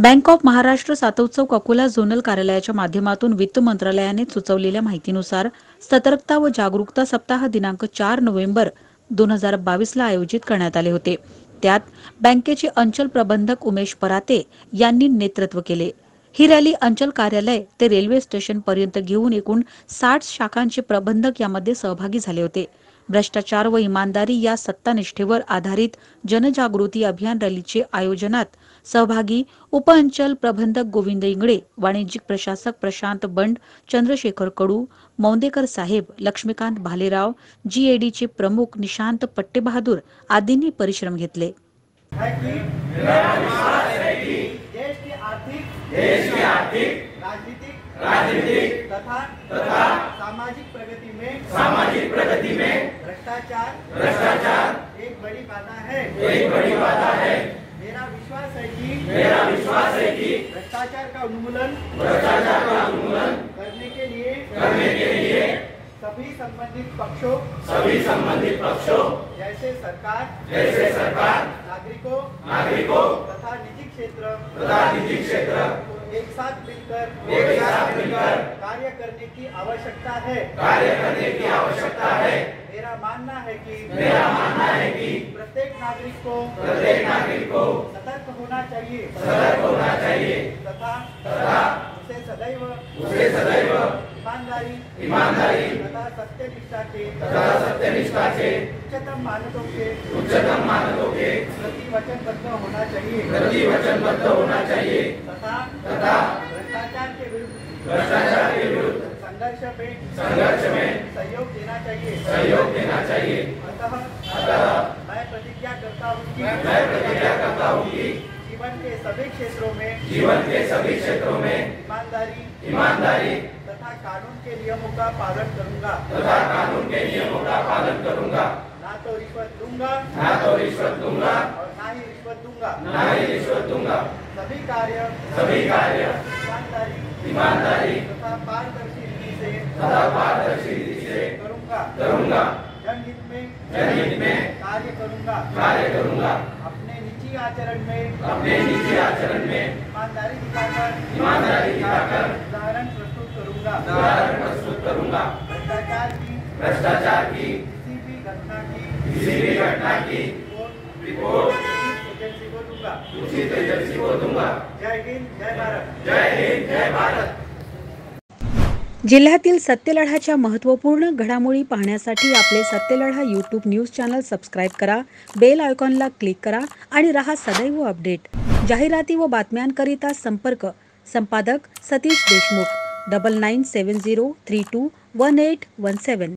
Bank of Maharashtra सातवचौक Akola zonal कार्यालयाच्या माध्यमातून वित्त मंत्रालयाने सुचवलेल्या माहितीनुसार सतर्कता व जागरूकता सप्ताह दिनांक 4 नोव्हेंबर 2022 ला आयोजित करण्यात आले होते। त्यात बँकेचे अंचल प्रबंधक उमेश पराते यांनी नेतृत्व केले। ही रॅली अंचल कार्यालय ते रेल्वे स्टेशन पर्यंत घेऊन एकूण 60 शाखांचे प्रबंधक यामध्ये सहभागी झाले होते। भ्रष्टाचार व इमानदारी या सत्तानिष्ठेवर आधारित जनजागृती अभियान रॅलीचे आयोजनात सहभागी उपअंचल प्रबंधक गोविंद इंगळे, वाणिज्यिक प्रशासक प्रशांत बंड, चंद्रशेखर कडू, मौंदेकर साहेब, लक्ष्मीकांत भालेराव, जीएडीचे प्रमुख निशांत पट्टेबहादूर आदींनी परिश्रम घेतले। देश की आर्थिक राजनीतिक तथा सामाजिक प्रगति में भ्रष्टाचार एक बड़ी बाधा है। मेरा विश्वास है कि भ्रष्टाचार का उन्मूलन करने के लिए सभी संबंधित पक्षों जैसे सरकार नागरिकों तथा निजी क्षेत्र एक साथ मिलकर कार्य करने की आवश्यकता है। मेरा मानना है कि प्रत्येक नागरिक को सतर्क होना चाहिए तथा उसे सदैव ईमानदारी तथा सत्यनिष्ठा के उच्चतम मानकों के प्रति वचनबद्ध होना चाहिए तथा भ्रष्टाचार के विरुद्ध संघर्ष में सहयोग देना चाहिए। अतः मैं प्रतिज्ञा करता हूँ कि जीवन के सभी क्षेत्रों में ईमानदारी तथा कानून के नियमों का पालन करूंगा। ना तो रिश्वत दूंगा और ना ही रिश्वत दूंगा। सभी कार्य ईमानदारी तथा पारदर्शी रीति से करूंगा। जनहित में कार्य करूंगा। अपने निजी आचरण में ईमानदारी दिखाकर उदाहरण प्रस्तुत करूंगा। भ्रष्टाचार की किसी भी घटना की रिपोर्ट उचित एजेंसी को दूंगा। जय हिंद, जय भारत। जिल्ह्यातील सत्यलढाच्या महत्त्वपूर्ण घडामोडी पाहण्यासाठी आपले Satyaladha YouTube news channel subscribe करा, बेल आयकॉनला क्लिक करा आणि रहा सदैव अपडेट। जाहिराती व बातम्यांकरिता संपादक सतीश देशमुख 9970321817।